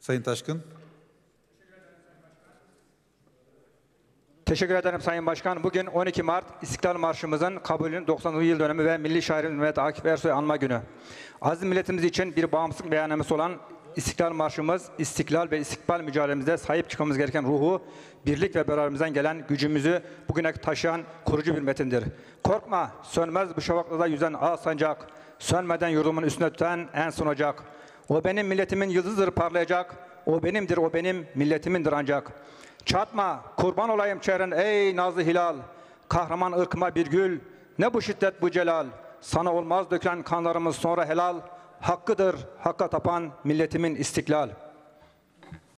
Sayın Taşkın. Teşekkür ederim Sayın Başkan. Bugün 12 Mart İstiklal Marşımızın kabulünün 90. yıl dönümü ve Milli Şairimiz Mehmet Akif Ersoy anma günü. Aziz milletimiz için bir bağımsızlık beyannamesi olan İstiklal Marşımız, istiklal ve istikbal mücadelemizde sahip çıkmamız gereken ruhu, birlik ve beraberimizden gelen gücümüzü bugüne taşıyan kurucu bir metindir. Korkma, sönmez bu şafaklarda yüzen ağ sancak, sönmeden yurdumun üstüne tüten en son ocak. O benim milletimin yıldızıdır parlayacak, o benimdir, o benim milletimindir ancak. Çatma, kurban olayım çehren ey nazlı hilal, kahraman ırkıma bir gül, ne bu şiddet bu celal, sana olmaz dökülen kanlarımız sonra helal, hakkıdır hakka tapan milletimin istiklal.